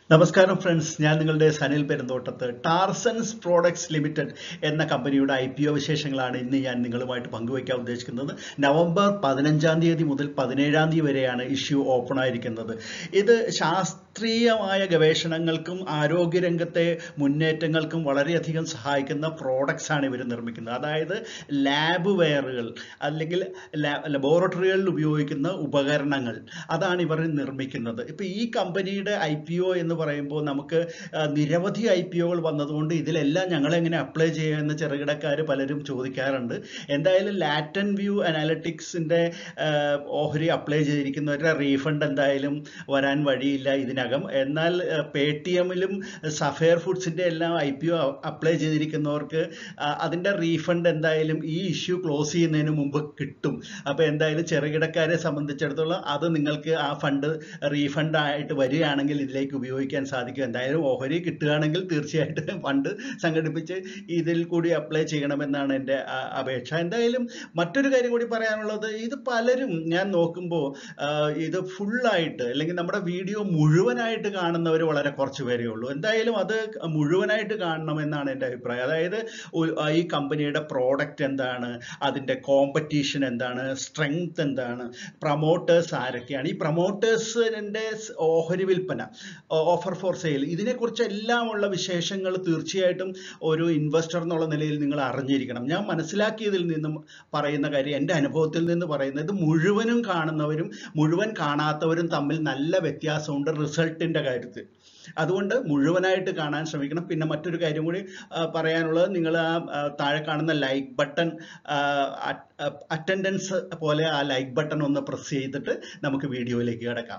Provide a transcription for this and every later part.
നമസ്കാരം ഫ്രണ്ട്സ്, ഞാൻ നിങ്ങളുടെ സനിൽ പെരുന്തോട്ടത്ത്. ടാർസൻസ് പ്രോഡക്ട്സ് ലിമിറ്റഡ് എന്ന കമ്പനിയുടെ IPO വിശേഷങ്ങളാണ് ഇന്ന് ഞാൻ നിങ്ങളുമായിട്ട് പങ്കുവയ്ക്കാൻ ഉദ്ദേശിക്കുന്നത്. നവംബർ 15-ാം തീയതി മുതൽ 17-ാം തീയതി വരെയാണ് ഇഷ്യൂ ഓപ്പൺ ആയിരിക്കുന്നത്. ഇത് ശാസ്ത്രീയമായ ഗവേഷണങ്ങൾക്കും ആരോഗ്യരംഗത്തെ മുന്നേറ്റങ്ങൾക്കും വളരെയധികം സഹായിക്കുന്ന പ്രോഡക്ട്സ് ആണ് ഇവർ നിർമ്മിക്കുന്നത്. അതായത് ലാബ് വെയറുകൾ അല്ലെങ്കിൽ ലബോറട്ടറികളിൽ ഉപയോഗിക്കുന്ന ഉപകരണങ്ങൾ, അതാണ് ഇവർ നിർമ്മിക്കുന്നത്. ഇപ്പം ഈ കമ്പനിയുടെ IPO എന്ന് പറയുമ്പോൾ നമുക്ക് നിരവധി IPOകൾ വന്നതുകൊണ്ട് ഇതിലെല്ലാം ഞങ്ങളെങ്ങനെ അപ്ലൈ ചെയ്യുമെന്ന് ചെറുകിടക്കാർ പലരും ചോദിക്കാറുണ്ട്. എന്തായാലും ലാറ്റൻ വ്യൂ അനാലിറ്റിക്സിൻ്റെ ഓഹരി അപ്ലൈ ചെയ്തിരിക്കുന്നവരുടെ റീഫണ്ട് എന്തായാലും വരാൻ വഴിയില്ല ഇതിനകം. എന്നാൽ പേടിഎമ്മിലും സഫയർ ഫുഡ്സിൻ്റെ എല്ലാം IPO അപ്ലൈ ചെയ്തിരിക്കുന്നവർക്ക് അതിൻ്റെ റീഫണ്ട് എന്തായാലും ഈ ഇഷ്യൂ ക്ലോസ് ചെയ്യുന്നതിന് മുമ്പ് കിട്ടും. അപ്പോൾ എന്തായാലും ചെറുകിടക്കാരെ സംബന്ധിച്ചിടത്തോളം അത് നിങ്ങൾക്ക് ആ ഫണ്ട് റീഫണ്ട് ആയിട്ട് വരികയാണെങ്കിൽ ഇതിലേക്ക് ഉപയോഗിക്കാൻ സാധിക്കും. എന്തായാലും ഓഹരി കിട്ടുകയാണെങ്കിൽ തീർച്ചയായിട്ടും ഫണ്ട് സംഘടിപ്പിച്ച് ഇതിൽ കൂടി അപ്ലൈ ചെയ്യണമെന്നാണ് എൻ്റെ അപേക്ഷ. എന്തായാലും മറ്റൊരു കാര്യം കൂടി പറയാനുള്ളത്, ഇത് പലരും ഞാൻ നോക്കുമ്പോൾ ഇത് ഫുള്ളായിട്ട് അല്ലെങ്കിൽ നമ്മുടെ വീഡിയോ മുഴുവനായിട്ട് കാണുന്നവർ വളരെ കുറച്ച് പേരേ ഉള്ളൂ. എന്തായാലും അത് മുഴുവനായിട്ട് കാണണമെന്നാണ് എൻ്റെ അഭിപ്രായം. അതായത് ഈ കമ്പനിയുടെ പ്രോഡക്റ്റ് എന്താണ്, അതിൻ്റെ കോമ്പറ്റീഷൻ എന്താണ്, സ്ട്രെങ്ത് എന്താണ്, പ്രൊമോട്ടേഴ്സ് ആരൊക്കെയാണ്, ഈ പ്രൊമോട്ടേഴ്സിൻ്റെ ഓഹരി വിൽപ്പന, ഓഫർ ഫോർ സെയിൽ, ഇതിനെക്കുറിച്ചെല്ലാം ഉള്ള വിശേഷങ്ങൾ തീർച്ചയായിട്ടും ഒരു ഇൻവെസ്റ്റർ എന്നുള്ള നിലയിൽ നിങ്ങൾ അറിഞ്ഞിരിക്കണം. ഞാൻ മനസ്സിലാക്കിയതിൽ നിന്നും പറയുന്ന കാര്യം, എൻ്റെ അനുഭവത്തിൽ നിന്ന് പറയുന്നത്, മുഴുവനും കാണുന്നവരും മുഴുവൻ കാണാത്തവരും തമ്മിൽ നല്ല വ്യത്യാസമുണ്ട് റിസൾട്ടിൻ്റെ കാര്യത്തിൽ. അതുകൊണ്ട് മുഴുവനായിട്ട് കാണാൻ ശ്രമിക്കണം. പിന്നെ മറ്റൊരു കാര്യം കൂടി പറയാനുള്ളത്, നിങ്ങൾ ആ താഴെ കാണുന്ന ലൈക്ക് ബട്ടൺ, അറ്റൻഡൻസ് പോലെ ആ ലൈക്ക് ബട്ടൺ ഒന്ന് പ്രസ് ചെയ്തിട്ട് നമുക്ക് വീഡിയോയിലേക്ക് കിടക്കാം.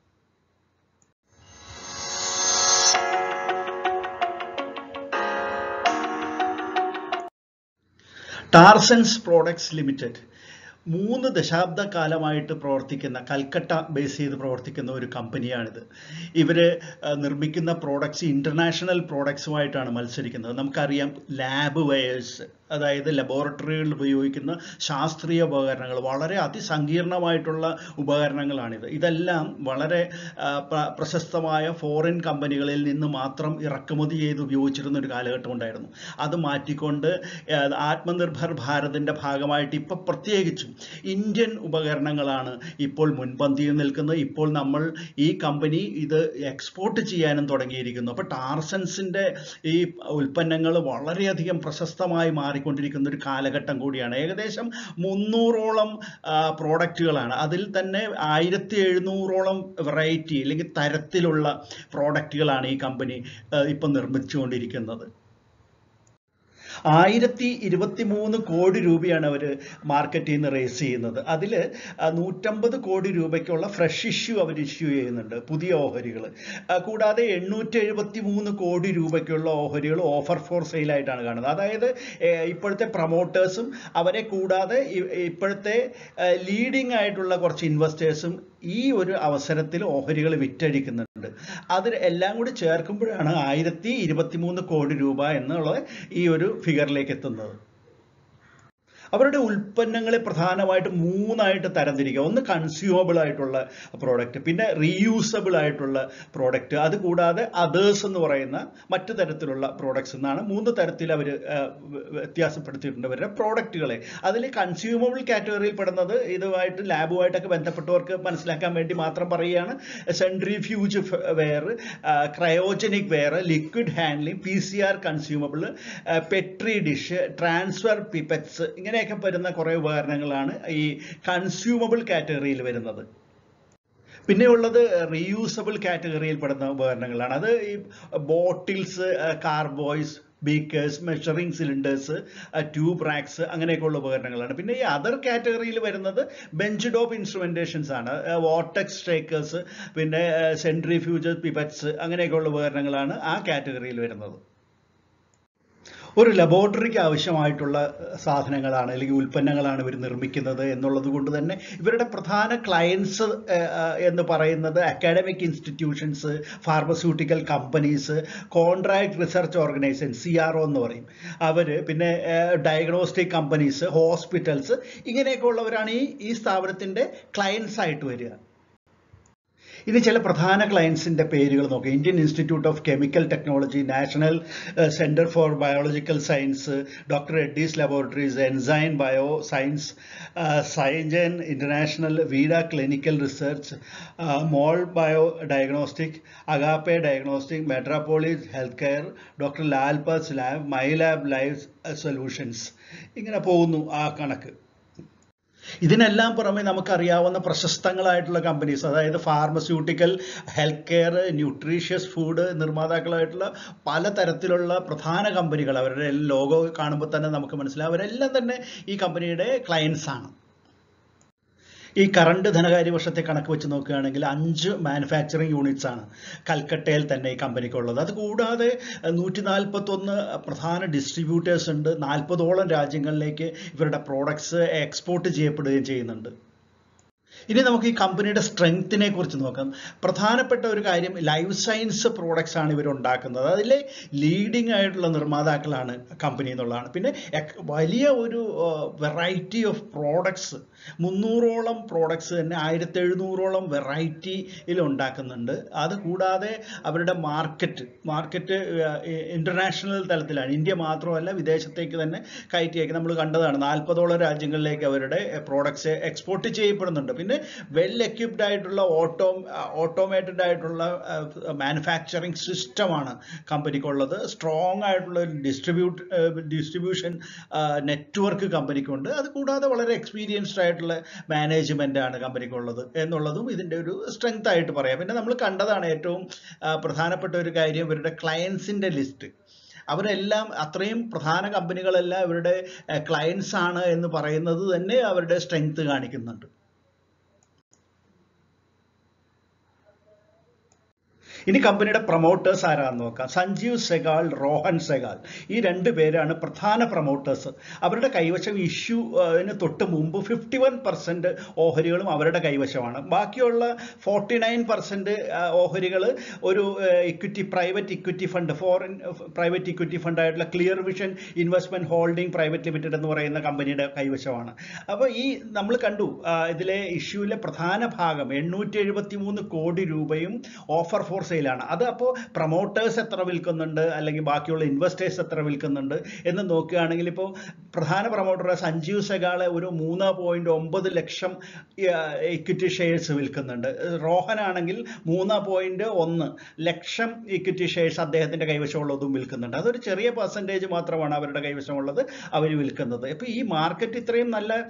ടാർസൻസ് പ്രോഡക്ട്സ് ലിമിറ്റഡ് 3 ദശാബ്ദ കാലമായിട്ട് പ്രവർത്തിക്കുന്ന, കൽക്കട്ട ബേസ് ചെയ്ത് പ്രവർത്തിക്കുന്ന ഒരു കമ്പനിയാണിത്. ഇവർ നിർമ്മിക്കുന്ന പ്രോഡക്ട്സ് ഇൻ്റർനാഷണൽ പ്രോഡക്ട്സുമായിട്ടാണ് മത്സരിക്കുന്നത്. നമുക്കറിയാം, ലാബ് വെയേഴ്സ്, അതായത് ലബോറട്ടറികളിൽ ഉപയോഗിക്കുന്ന ശാസ്ത്രീയ ഉപകരണങ്ങൾ, വളരെ അതിസങ്കീർണമായിട്ടുള്ള ഉപകരണങ്ങളാണിത്. ഇതെല്ലാം വളരെ പ്രശസ്തമായ ഫോറിൻ കമ്പനികളിൽ നിന്ന് മാത്രം ഇറക്കുമതി ചെയ്ത് ഉപയോഗിച്ചിരുന്ന ഒരു കാലഘട്ടം ഉണ്ടായിരുന്നു. അത് മാറ്റിക്കൊണ്ട് ആത്മനിർഭർ ഭാരതിൻ്റെ ഭാഗമായിട്ട് ഇപ്പോൾ പ്രത്യേകിച്ചും ഇന്ത്യൻ ഉപകരണങ്ങളാണ് ഇപ്പോൾ മുൻപന്തിയിൽ നിൽക്കുന്നത്. ഇപ്പോൾ നമ്മൾ ഈ കമ്പനി ഇത് എക്സ്പോർട്ട് ചെയ്യാനും തുടങ്ങിയിരിക്കുന്നു. അപ്പോൾ ടാർസൻസിൻ്റെ ഈ ഉൽപ്പന്നങ്ങൾ വളരെയധികം പ്രശസ്തമായി മാറിക്കൊണ്ടിരിക്കുന്ന ഒരു കാലഘട്ടം കൂടിയാണ്. ഏകദേശം 300ഓളം പ്രോഡക്റ്റുകളാണ്, അതിൽ തന്നെ 1700ഓളം വെറൈറ്റി അല്ലെങ്കിൽ തരത്തിലുള്ള പ്രോഡക്റ്റുകളാണ് ഈ കമ്പനി ഇപ്പം നിർമ്മിച്ചുകൊണ്ടിരിക്കുന്നത്. 1023 കോടി രൂപയാണ് അവർ മാർക്കറ്റിൽ നിന്ന് റേസ് ചെയ്യുന്നത്. അതിൽ 150 കോടി രൂപയ്ക്കുള്ള ഫ്രഷ് ഇഷ്യൂ അവർ ഇഷ്യൂ ചെയ്യുന്നുണ്ട്, പുതിയ ഓഹരികൾ. കൂടാതെ 873 കോടി രൂപയ്ക്കുള്ള ഓഹരികൾ ഓഫർ ഫോർ സെയിലായിട്ടാണ് കാണുന്നത്. അതായത് ഇപ്പോഴത്തെ പ്രൊമോട്ടേഴ്സും അവരെ കൂടാതെ ഇപ്പോഴത്തെ ലീഡിംഗ് ആയിട്ടുള്ള കുറച്ച് ഇൻവെസ്റ്റേഴ്സും ഈ ഒരു അവസരത്തിൽ ഓഹരികൾ വിറ്റഴിക്കുന്നുണ്ട്. അത് എല്ലാം കൂടി ചേർക്കുമ്പോഴാണ് 1023 കോടി രൂപ എന്നുള്ള ഈ ഒരു ഫിഗറിലേക്ക് എത്തുന്നത്. അവരുടെ ഉൽപ്പന്നങ്ങളെ പ്രധാനമായിട്ട് 3ആയിട്ട് തരംതിരിക്കുക. ഒന്ന് കൺസ്യൂമബിൾ ആയിട്ടുള്ള പ്രോഡക്റ്റ്, പിന്നെ റീയൂസബിൾ ആയിട്ടുള്ള പ്രോഡക്റ്റ്, അതുകൂടാതെ അതേഴ്സ് എന്ന് പറയുന്ന മറ്റു തരത്തിലുള്ള പ്രോഡക്ട്സ് എന്നാണ് 3 തരത്തിൽ അവർ വ്യത്യാസപ്പെടുത്തിയിട്ടുണ്ട് അവരുടെ പ്രോഡക്റ്റുകളെ. അതിൽ കൺസ്യൂമബിൾ കാറ്റഗറിയിൽ പെടുന്നത്, ഇതുമായിട്ട് ലാബുമായിട്ടൊക്കെ ബന്ധപ്പെട്ടവർക്ക് മനസ്സിലാക്കാൻ വേണ്ടി മാത്രം പറയുകയാണ്, centrifuge ware, cryogenic ware, liquid handling, PCR consumable, petri dish, transfer pipettes, ഇങ്ങനെ വരുന്ന കുറേ ഉപകരണങ്ങളാണ് ഈ കൺസ്യൂമബിൾ കാറ്റഗറിയിൽ വരുന്നത്. പിന്നെയുള്ളത് റീയൂസബിൾ കാറ്റഗറിയിൽ പെടുന്ന ഉപകരണങ്ങളാണ്. അത് ഈ bottles, carboys, beakers, measuring cylinders, tube racks, അങ്ങനെയൊക്കെയുള്ള ഉപകരണങ്ങളാണ്. പിന്നെ ഈ അതർ കാറ്റഗറിയിൽ വരുന്നത് ബെഞ്ച് ടോപ്പ് ഇൻസ്ട്രുമെൻറ്റേഷൻസ് ആണ്, വോർട്ടെക്സ് ഷേക്കേഴ്സ്, പിന്നെ സെൻട്രിഫ്യൂജ് പിപ്പറ്റ്സ്, അങ്ങനെയൊക്കെയുള്ള ഉപകരണങ്ങളാണ് ആ കാറ്റഗറിയിൽ വരുന്നത്. ഒരു ലബോറട്ടറിക്ക് ആവശ്യമായിട്ടുള്ള സാധനങ്ങളാണ് അല്ലെങ്കിൽ ഉൽപ്പന്നങ്ങളാണ് ഇവർ നിർമ്മിക്കുന്നത് എന്നുള്ളത് കൊണ്ട് തന്നെ ഇവരുടെ പ്രധാന ക്ലയൻസ് എന്ന് പറയുന്നത് academic institutions, pharmaceutical companies, contract research organisation CRO എന്ന് പറയും അവർ, പിന്നെ ഡയഗ്നോസ്റ്റിക് കമ്പനീസ്, ഹോസ്പിറ്റൽസ്, ഇങ്ങനെയൊക്കെ ഉള്ളവരാണ് ഈ സ്ഥാപനത്തിൻ്റെ ക്ലയൻസ് ആയിട്ട് വരിക. ഇനി ചില പ്രധാന ക്ലയൻസിന്റെ പേരുകൾ നോക്കാം. Indian institute of chemical technology, national centre for biological science, doctor Reddy's laboratories, Enzene bio science, Syngene international, Veeda clinical research, Molbio diagnostic, Agappe diagnostic, Metropolis health care, doctor Lalpath lab, my lab life solutions. ഇങ്ങനെ പോകുന്നു ആ കണക്ക്. ഇതിനെല്ലാം പുറമെ നമുക്കറിയാവുന്ന പ്രശസ്തങ്ങളായിട്ടുള്ള കമ്പനീസ്, അതായത് pharmaceutical, health care, nutritious food നിർമ്മാതാക്കളായിട്ടുള്ള പലതരത്തിലുള്ള പ്രധാന കമ്പനികൾ, അവരുടെ ലോഗോ കാണുമ്പോൾ തന്നെ നമുക്ക് മനസ്സിലാവും അവരെല്ലാം തന്നെ ഈ കമ്പനിയുടെ ക്ലയൻസ് ആണ്. ഈ കറണ്ട് ധനകാര്യ വർഷത്തെ കണക്ക് വെച്ച് നോക്കുകയാണെങ്കിൽ 5 മാനുഫാക്ചറിങ് യൂണിറ്റ്സ് ആണ് കൽക്കട്ടയിൽ തന്നെ ഈ കമ്പനിക്കുള്ളത്. അതുകൂടാതെ 141 പ്രധാന ഡിസ്ട്രിബ്യൂട്ടേഴ്സ് ഉണ്ട്. 40ഓളം രാജ്യങ്ങളിലേക്ക് ഇവരുടെ പ്രോഡക്ട്സ് എക്സ്പോർട്ട് ചെയ്യപ്പെടുകയും ചെയ്യുന്നുണ്ട്. ഇനി നമുക്ക് ഈ കമ്പനിയുടെ സ്ട്രെങ്ത്തിനെ കുറിച്ച് നോക്കാം. പ്രധാനപ്പെട്ട ഒരു കാര്യം, ലൈഫ് സയൻസ് പ്രോഡക്ട്സ് ആണ് ഇവർ ഉണ്ടാക്കുന്നത്. അതിലെ ലീഡിംഗ് ആയിട്ടുള്ള നിർമ്മാതാക്കളാണ് കമ്പനി എന്നുള്ളതാണ്. പിന്നെ വലിയ ഒരു വെറൈറ്റി ഓഫ് പ്രോഡക്ട്സ്, 300ഓളം പ്രോഡക്ട്സ് തന്നെ 1700ഓളം വെറൈറ്റിയിൽ ഉണ്ടാക്കുന്നുണ്ട്. അതുകൂടാതെ അവരുടെ മാർക്കറ്റ് ഇന്റർനാഷണൽ തലത്തിലാണ്. ഇന്ത്യ മാത്രമല്ല, വിദേശത്തേക്ക് തന്നെ കയറ്റി അയക്കും. നമ്മൾ കണ്ടതാണ് 40ഓളം രാജ്യങ്ങളിലേക്ക് അവരുടെ പ്രോഡക്ട്സ് എക്സ്പോർട്ട് ചെയ്യപ്പെടുന്നുണ്ട്. പിന്നെ വെൽ എക്യുപ്ഡ് ആയിട്ടുള്ള ഓട്ടോമേറ്റഡ് ആയിട്ടുള്ള മാനുഫാക്ചറിങ് സിസ്റ്റമാണ് കമ്പനിക്കുള്ളത്. സ്ട്രോങ് ആയിട്ടുള്ള ഒരു ഡിസ്ട്രിബ്യൂഷൻ നെറ്റ്വർക്ക് കമ്പനിക്കുണ്ട്. അതുകൂടാതെ വളരെ എക്സ്പീരിയൻസ്ഡ് ആയിട്ടുള്ള മാനേജ്മെന്റ് ആണ് കമ്പനിക്കുള്ളത് എന്നുള്ളതും ഇതിന്റെ ഒരു സ്ട്രെങ്ത് ആയിട്ട് പറയാം. പിന്നെ നമ്മൾ കണ്ടതാണ് ഏറ്റവും പ്രധാനപ്പെട്ട ഒരു കാര്യം, ഇവരുടെ ക്ലയൻസിന്റെ ലിസ്റ്റ്. അവരെല്ലാം, അത്രയും പ്രധാന കമ്പനികളെല്ലാം ഇവരുടെ ക്ലയൻസ് ആണ് എന്ന് പറയുന്നത് തന്നെ അവരുടെ സ്ട്രെങ്ത് കാണിക്കുന്നുണ്ട്. ഇനി കമ്പനിയുടെ പ്രൊമോട്ടേഴ്സ് ആരാന്ന് നോക്കാം. സഞ്ജീവ് സെഗാൾ, റോഹൻ സെഗാൾ, ഈ 2 പേരാണ് പ്രധാന പ്രൊമോട്ടേഴ്സ്. അവരുടെ കൈവശം ഇഷ്യൂവിന് തൊട്ട് മുമ്പ് 51% ഓഹരികളും അവരുടെ കൈവശമാണ്. ബാക്കിയുള്ള 49% ഓഹരികൾ ഒരു private equity fund, foreign private equity fund ആയിട്ടുള്ള clear vision investment holding private limited എന്ന് പറയുന്ന കമ്പനിയുടെ കൈവശമാണ്. അപ്പോൾ ഈ നമ്മൾ കണ്ടു ഇതിലെ ഇഷ്യൂവിലെ പ്രധാന ഭാഗം 873 കോടി രൂപയും ഓഫർ ഫോർ സെയിലാണ്. അത് അപ്പോൾ പ്രൊമോട്ടേഴ്സ് എത്ര വിൽക്കുന്നുണ്ട്, അല്ലെങ്കിൽ ബാക്കിയുള്ള ഇൻവെസ്റ്റേഴ്സ് എത്ര വിൽക്കുന്നുണ്ട് എന്ന് നോക്കുകയാണെങ്കിൽ, ഇപ്പോൾ പ്രധാന പ്രൊമോട്ടർ സഞ്ജീവ് സെഗാളെ ഒരു 3.9 ലക്ഷം ഇക്വിറ്റി ഷെയർസ് വിൽക്കുന്നുണ്ട്. റോഹനാണെങ്കിൽ 3.1 ലക്ഷം ഇക്വിറ്റി ഷെയർസ് അദ്ദേഹത്തിന്റെ കൈവശമുള്ളതും വിൽക്കുന്നുണ്ട്. അതൊരു ചെറിയ പെർസെൻറ്റേജ് മാത്രമാണ് അവരുടെ കൈവശമുള്ളത് അവർ വിൽക്കുന്നത്. ഇപ്പോൾ ഈ മാർക്കറ്റ് ഇത്രയും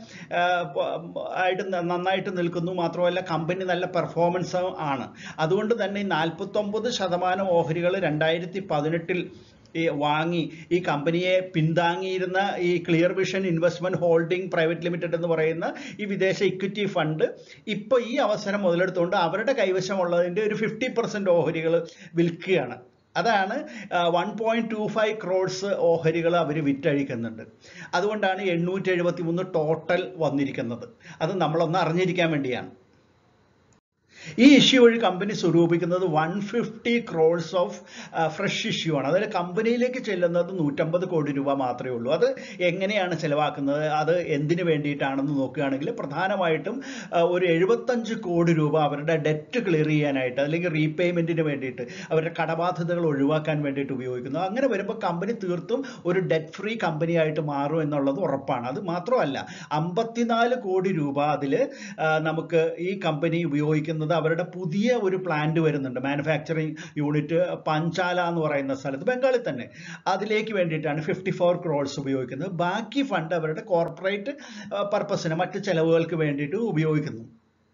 നന്നായിട്ട് നിൽക്കുന്നു. മാത്രമല്ല കമ്പനി നല്ല പെർഫോമൻസ് ആണ്. അതുകൊണ്ട് തന്നെ 49% ഓഹരികൾ 2018 വാങ്ങി ഈ കമ്പനിയെ പിന്താങ്ങിയിരുന്ന ഈ clear vision investment holding private limited എന്ന് പറയുന്ന ഈ വിദേശ ഇക്വിറ്റി ഫണ്ട് ഇപ്പോൾ ഈ അവസരം മുതലെടുത്തുകൊണ്ട് അവരുടെ കൈവശമുള്ളതിൻ്റെ ഒരു 50% ഓഹരികൾ വിൽക്കുകയാണ്. അതാണ് 1.25 crores ഓഹരികൾ അവർ വിറ്റഴിക്കുന്നുണ്ട്. അതുകൊണ്ടാണ് 873 ടോട്ടൽ വന്നിരിക്കുന്നത്. അത് നമ്മളൊന്ന് അറിഞ്ഞിരിക്കാൻ വേണ്ടിയാണ്. ഈ ഇഷ്യൂ വഴി കമ്പനി സ്വരൂപിക്കുന്നത് 150 crores ഓഫ് ഫ്രഷ് ഇഷ്യൂ ആണ്. അതായത് കമ്പനിയിലേക്ക് ചെല്ലുന്നത് 150 കോടി രൂപ മാത്രമേ ഉള്ളൂ. അത് എങ്ങനെയാണ് ചെലവാക്കുന്നത്, അത് എന്തിനു വേണ്ടിയിട്ടാണെന്ന് നോക്കുകയാണെങ്കിൽ പ്രധാനമായിട്ടും ഒരു 75 കോടി രൂപ അവരുടെ ഡെറ്റ് ക്ലിയർ ചെയ്യാനായിട്ട്, അല്ലെങ്കിൽ റീപേയ്മെന്റിന് വേണ്ടിയിട്ട്, അവരുടെ കടബാധ്യതകൾ ഒഴിവാക്കാൻ വേണ്ടിയിട്ട് ഉപയോഗിക്കുന്നു. അങ്ങനെ വരുമ്പോൾ കമ്പനി തീർത്തും ഒരു ഡെറ്റ് ഫ്രീ കമ്പനി ആയിട്ട് മാറും എന്നുള്ളത് ഉറപ്പാണ്. അത് മാത്രമല്ല 54 കോടി രൂപ അതിൽ നമുക്ക് ഈ കമ്പനി ഉപയോഗിക്കുന്നത് അവരുടെ പുതിയ ഒരു പ്ലാന്റ് വരുന്നുണ്ട്, മാനുഫാക്ചറിങ് യൂണിറ്റ് പഞ്ചാല എന്ന് പറയുന്ന സ്ഥലത്ത്, ബംഗാളിൽ തന്നെ. അതിലേക്ക് വേണ്ടിയിട്ടാണ് 54 crores ഉപയോഗിക്കുന്നത്. ബാക്കി ഫണ്ട് അവരുടെ കോർപ്പറേറ്റ് പർപ്പസിന്, മറ്റ് ചെലവുകൾക്ക് വേണ്ടിയിട്ട് ഉപയോഗിക്കുന്നു.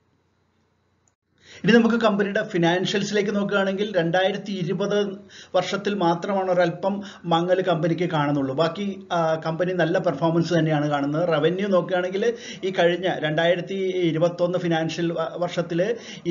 ഇനി നമുക്ക് കമ്പനിയുടെ ഫിനാൻഷ്യൽസിലേക്ക് നോക്കുകയാണെങ്കിൽ 2020 വർഷത്തിൽ മാത്രമാണ് ഒരല്പം മങ്ങൽ കമ്പനിക്ക് കാണുന്നുള്ളൂ. ബാക്കി കമ്പനി നല്ല പെർഫോമൻസ് തന്നെയാണ് കാണുന്നത്. റവന്യൂ നോക്കുകയാണെങ്കിൽ ഈ കഴിഞ്ഞ 2021 ഫിനാൻഷ്യൽ വർഷത്തിൽ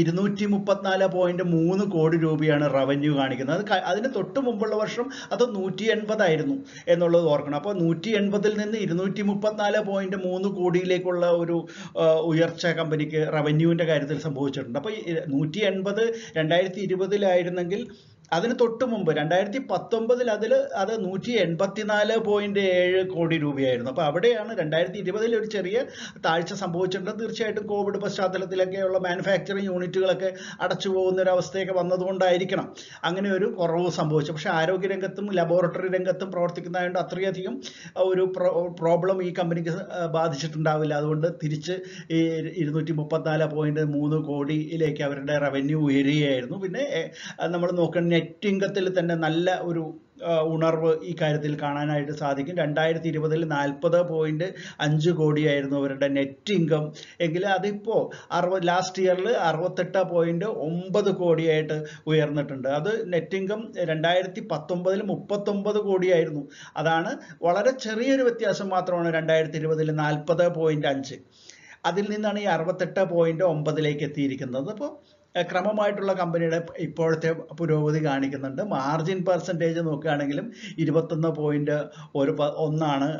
234.3 കോടി രൂപയാണ് റവന്യൂ കാണിക്കുന്നത്. അതിന് തൊട്ട് മുമ്പുള്ള വർഷം അത് 180 ആയിരുന്നു എന്നുള്ളത് ഓർക്കണം. അപ്പോൾ 180-ൽ നിന്ന് 234.3 കോടിയിലേക്കുള്ള ഒരു ഉയർച്ച കമ്പനിക്ക് റവന്യൂവിൻ്റെ കാര്യത്തിൽ സംഭവിച്ചിട്ടുണ്ട്. അപ്പോൾ 180 2020-ലായിരുന്നെങ്കിൽ അതിന് തൊട്ട് മുമ്പ് 2019 അത് 184.7 കോടി രൂപയായിരുന്നു. അപ്പോൾ അവിടെയാണ് 2020 ഒരു ചെറിയ താഴ്ച സംഭവിച്ചിട്ടുണ്ട്. തീർച്ചയായിട്ടും കോവിഡ് പശ്ചാത്തലത്തിലൊക്കെയുള്ള മാനുഫാക്ചറിങ് യൂണിറ്റുകളൊക്കെ അടച്ചു പോകുന്ന ഒരു അവസ്ഥയൊക്കെ വന്നതുകൊണ്ടായിരിക്കണം അങ്ങനെ ഒരു കുറവ് സംഭവിച്ചു. പക്ഷേ ആരോഗ്യരംഗത്തും ലബോറട്ടറി രംഗത്തും പ്രവർത്തിക്കുന്നതായതുകൊണ്ട് അത്രയധികം ഒരു പ്രോബ്ലം ഈ കമ്പനിക്ക് ബാധിച്ചിട്ടുണ്ടാവില്ല. അതുകൊണ്ട് തിരിച്ച് ഈ 234.3 കോടിയിലേക്ക് അവരുടെ റവന്യൂ ഉയരുകയായിരുന്നു. പിന്നെ നമ്മൾ നോക്കുന്ന നെറ്റ് ഇൻകത്തിൽ തന്നെ നല്ല ഒരു ഉണർവ് ഈ കാര്യത്തിൽ കാണാനായിട്ട് സാധിക്കും. 2020 40.5 കോടിയായിരുന്നു അവരുടെ നെറ്റ് ഇൻകം എങ്കിൽ അതിപ്പോൾ ലാസ്റ്റ് ഇയറിൽ 68.9 കോടിയായിട്ട് ഉയർന്നിട്ടുണ്ട്. അത് നെറ്റ് ഇൻകം 2019 39 കോടിയായിരുന്നു. അതാണ് വളരെ ചെറിയൊരു വ്യത്യാസം മാത്രമാണ് 2020 40.5. അതിൽ നിന്നാണ് ഈ 68.9 എത്തിയിരിക്കുന്നത്. അപ്പോൾ ക്രമമായിട്ടുള്ള കമ്പനിയുടെ ഇപ്പോഴത്തെ പുരോഗതി കാണിക്കുന്നുണ്ട്. മാർജിൻ പെർസെൻറ്റേജ് നോക്കുകയാണെങ്കിലും 21.1 2019,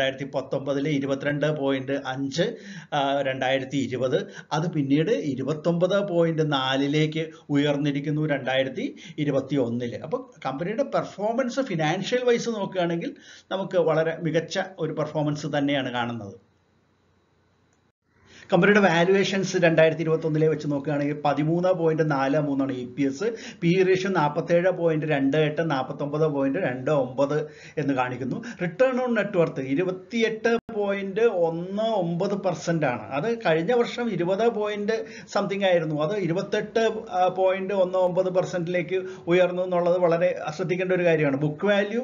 22.5 2020, അത് പിന്നീട് 29.4 ഉയർന്നിരിക്കുന്നു 2021. അപ്പോൾ കമ്പനിയുടെ പെർഫോമൻസ് ഫിനാൻഷ്യൽ വൈസ് നോക്കുകയാണെങ്കിൽ നമുക്ക് വളരെ മികച്ച ഒരു പെർഫോമൻസ് തന്നെയാണ് കാണുന്നത്. കമ്പനിയുടെ വാല്യുവേഷൻസ് 2021 വെച്ച് നോക്കുകയാണെങ്കിൽ 13.43 EPS, PE റേഷ്യോ 47.28, 49.29 എന്ന് കാണിക്കുന്നു. റിട്ടേൺ ഓൺ നെറ്റ്വർത്ത് 28.19% ആണ്. അത് കഴിഞ്ഞ വർഷം 20 സംതിങ് ആയിരുന്നു. അത് 28.19% ഉയർന്നു എന്നുള്ളത് വളരെ ശ്രദ്ധിക്കേണ്ട ഒരു കാര്യമാണ്. ബുക്ക് വാല്യൂ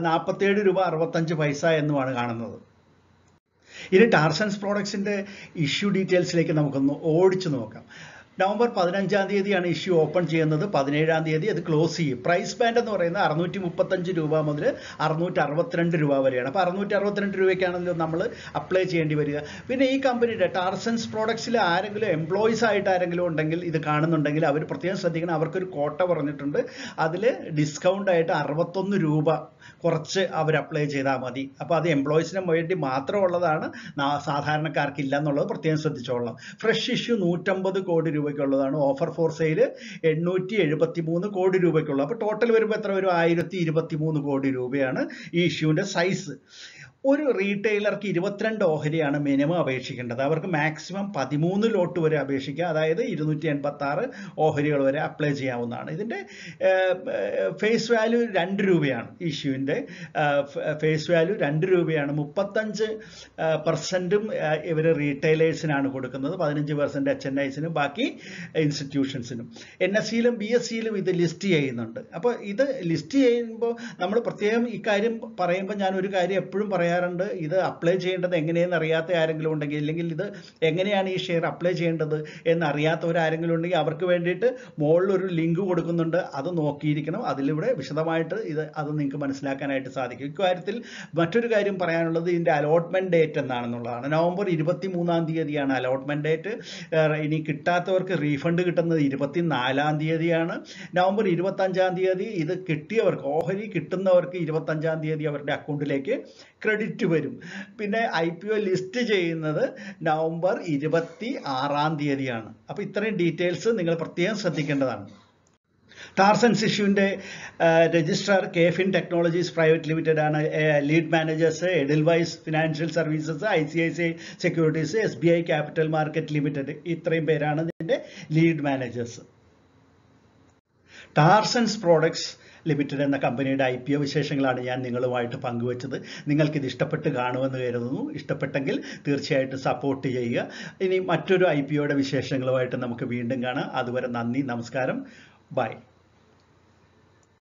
47.65 എന്നുമാണ് കാണുന്നത്. ഇനി ടാർസൻസ് പ്രോഡക്ട്സിൻ്റെ ഇഷ്യൂ ഡീറ്റെയിൽസിലേക്ക് നമുക്കൊന്ന് ഓടിച്ചു നോക്കാം. നവംബർ 15 ഇഷ്യൂ ഓപ്പൺ ചെയ്യുന്നത്. 17 അത് ക്ലോസ് ചെയ്യും. പ്രൈസ് ബാൻഡ് എന്ന് പറയുന്നത് 635 രൂപ മുതൽ 662 രൂപ വരെയാണ്. അപ്പോൾ 662 രൂപയ്ക്കാണല്ലോ നമ്മൾ അപ്ലൈ ചെയ്യേണ്ടി വരിക. പിന്നെ ഈ കമ്പനിയുടെ ടാർസൻസ് പ്രോഡക്ട്സിൽ ആരെങ്കിലും എംപ്ലോയീസ് ആയിട്ട് ആരെങ്കിലും ഉണ്ടെങ്കിൽ ഇത് കാണുന്നുണ്ടെങ്കിൽ അവർ പ്രത്യേകം ശ്രദ്ധിക്കണം. അവർക്കൊരു കോട്ട പറഞ്ഞിട്ടുണ്ട്. അതിൽ ഡിസ്കൗണ്ട് ആയിട്ട് 61 രൂപ കുറച്ച് അവർ അപ്ലൈ ചെയ്താൽ മതി. അപ്പോൾ അത് എംപ്ലോയീസിന് വേണ്ടി മാത്രമുള്ളതാണ്, സാധാരണക്കാർക്കില്ല എന്നുള്ളത് പ്രത്യേകം ശ്രദ്ധിച്ചോളാം. ഫ്രഷ് ഇഷ്യൂ 150 കോടി രൂപയ്ക്കുള്ളതാണ്. ഓഫർ ഫോർ സെയിൽ 873 കോടി രൂപയ്ക്കുള്ളത്. അപ്പോൾ ടോട്ടൽ വരുമ്പോൾ എത്ര വരും? 1023 കോടി രൂപയാണ് ഈ ഇഷ്യൂവിൻ്റെ സൈസ്. ഒരു റീറ്റെയിലർക്ക് 22 ഓഹരിയാണ് മിനിമം അപേക്ഷിക്കേണ്ടത്. അവർക്ക് മാക്സിമം 13 ലോട്ട് വരെ അപേക്ഷിക്കാം. അതായത് 286 ഓഹരികൾ വരെ അപ്ലൈ ചെയ്യാവുന്നതാണ്. ഇതിൻ്റെ ഫേസ് വാല്യൂ 2 രൂപയാണ്. ഇഷ്യൂവിൻ്റെ ഫേസ് വാല്യൂ 2 രൂപയാണ്. 35% ഇവർ റീറ്റെയിലേഴ്സിനാണ് കൊടുക്കുന്നത്, 15% HNIസിനും ബാക്കി ഇൻസ്റ്റിറ്റ്യൂഷൻസിനും. NSEയിലും BSEയിലും ഇത് ലിസ്റ്റ് ചെയ്യുന്നുണ്ട്. അപ്പോൾ ഇത് ലിസ്റ്റ് ചെയ്യുമ്പോൾ നമ്മൾ പ്രത്യേകം ഇക്കാര്യം പറയുമ്പോൾ ഞാൻ ഒരു കാര്യം എപ്പോഴും പറയാറുണ്ട്. ഇത് അപ്ലൈ ചെയ്യേണ്ടത് എങ്ങനെയെന്ന് അറിയാത്ത ആരെങ്കിലും ഉണ്ടെങ്കിൽ, ഇല്ലെങ്കിൽ ഇത് എങ്ങനെയാണ് ഈ ഷെയർ അപ്ലൈ ചെയ്യേണ്ടത് എന്നറിയാത്തവരാരെങ്കിലും ഉണ്ടെങ്കിൽ അവർക്ക് വേണ്ടിയിട്ട് മുകളിലൊരു ലിങ്ക് കൊടുക്കുന്നുണ്ട്. അത് നോക്കിയിരിക്കണം. അതിലൂടെ വിശദമായിട്ട് അത് നിങ്ങൾക്ക് മനസ്സിലാക്കാനായിട്ട് സാധിക്കും. ഇക്കാര്യത്തിൽ മറ്റൊരു കാര്യം പറയാനുള്ളത് ഇതിൻ്റെ അലോട്ട്മെൻറ്റ് ഡേറ്റ് എന്നാണെന്നുള്ളതാണ്. November 23 allotment date. ഇനി കിട്ടാത്തവർക്ക് റീഫണ്ട് കിട്ടുന്നത് 24 നവംബർ 25 ഇത് കിട്ടിയവർക്ക്, ഓഹരി കിട്ടുന്നവർക്ക് 25 അവരുടെ അക്കൗണ്ടിലേക്ക് ക്രെഡിറ്റ് വരും. പിന്നെ IPO ലിസ്റ്റ് ചെയ്യുന്നത് നവംബർ 26 അപ്പോൾ ഇത്രയും ഡീറ്റെയിൽസ് നിങ്ങൾ പ്രത്യേകം ശ്രദ്ധിക്കേണ്ടതാണ്. ടാർസൻസ് ഇഷ്യൂവിൻ്റെ registrar KFin technologies private limited ആണ്. Lead managers Edelweiss financial services, ICICI securities, SBI capital market limited. ഇത്രയും പേരാണ് ഇതിൻ്റെ lead managers. Tarsons products limited എന്ന കമ്പനിയുടെ IPO വിശേഷങ്ങളാണ് ഞാൻ നിങ്ങളുമായിട്ട് പങ്കുവച്ചത്. നിങ്ങൾക്കിത് ഇഷ്ടപ്പെട്ട് കാണുമെന്ന് കരുതുന്നു. ഇഷ്ടപ്പെട്ടെങ്കിൽ തീർച്ചയായിട്ടും സപ്പോർട്ട് ചെയ്യുക. ഇനി മറ്റൊരു IPOയുടെ വിശേഷങ്ങളുമായിട്ട് നമുക്ക് വീണ്ടും കാണാം. അതുവരെ നന്ദി, നമസ്കാരം, ബൈ.